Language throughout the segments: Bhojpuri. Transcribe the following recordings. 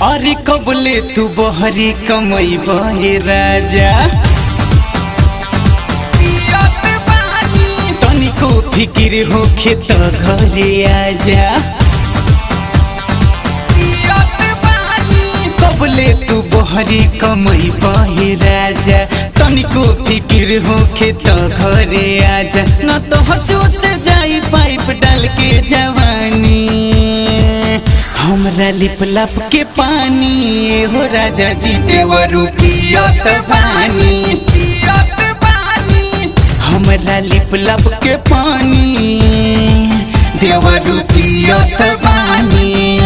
अरे कबले तू बहरी कमई बहे राजा तनिको फिकिर होखे त घरे आजा। कबले तू बहरी कमई बहे राजा तनिको फिकिर होखे त घरे आजा। न तो हजू से जाई पाइप डाल के जवानी हमरा लिप लप के पानी हो राजा जी देवरू पियत पानी हमरा लिप लप के पानी देवरू पियत पानी।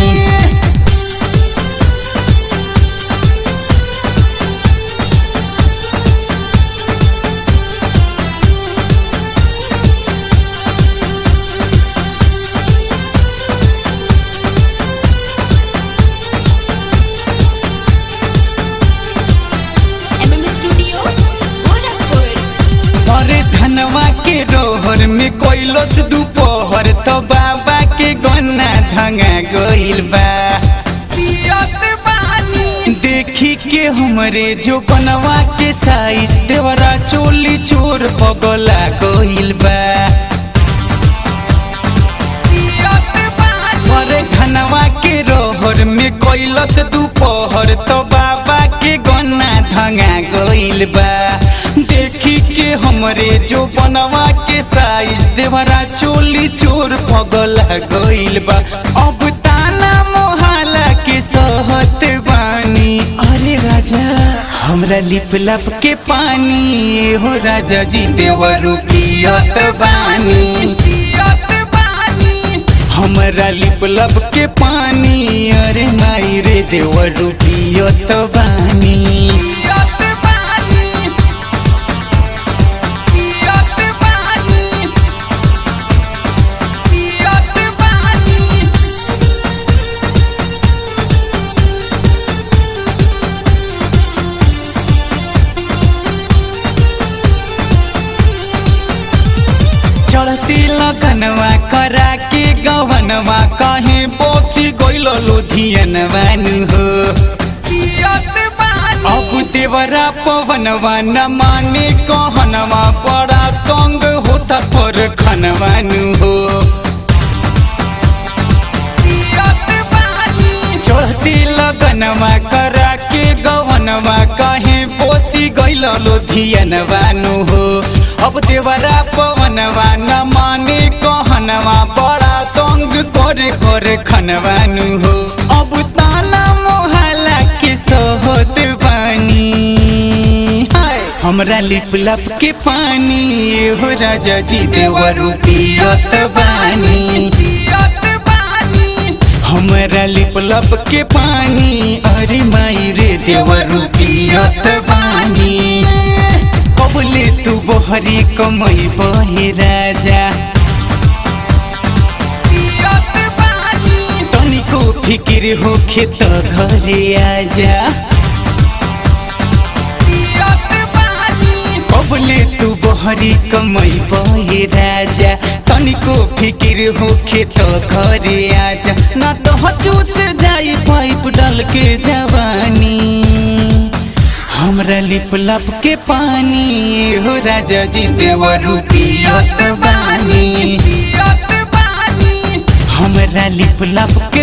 धनवा के रोहर में कोइलस दोपहर तो बाबा के गन्ना धंगा गइल बा। देखी के हमरे जो बनवा के साइज देवरा चोली चोर पगला गइल बा। अरे धनवा के रोहर में कोइलस दोपहर तो बाबा के गन्ना धंगा गइल बा। देखी के हमरे जो बनवा के साइज देवरा चोली चोर पगला गइल बा। अब ताना मोहल्ला के सहत बानी अरे राजा हमरा लिप लप के पानी हो राजा जी देवरू पियत बानी हमरा लिप लप के पानी अरे माई रे देवरू पियत बानी। चढ़ती लगनवा करा के गवनवा कहीं बोसी गइल लुधियनवा हो। अब देवरा पवनवा न माने कहनवा बड़ा तंग होता पर खनवा हो। चढ़ती लगनवा करा के गवनवा कहीं बोसी गइल लुधियनवा हो। अब देवरा पवनवा न माने कहनवा बड़ा तंग करे खनवानु हो। अब ताना मोहल्ला के सहत बानी हमरा लिप लप के पानी हो राजा जी देवरू पियत बानी हमरा लिप लप के पानी अरे माई रे देवरू पियत बानी। कबले तू बहरी कमई बहे राजा तनिको फिकिर होखे त घरे आजा। कबले तू बहरी कमई बहे राजा तनिको फिकिर होखे त घरे आजा। ना तो हजू से जाई पाइप डाल के जवानी हमरा लिप लप के पानी हो राजा जी देवरू पियत बानी हमरा लिप लप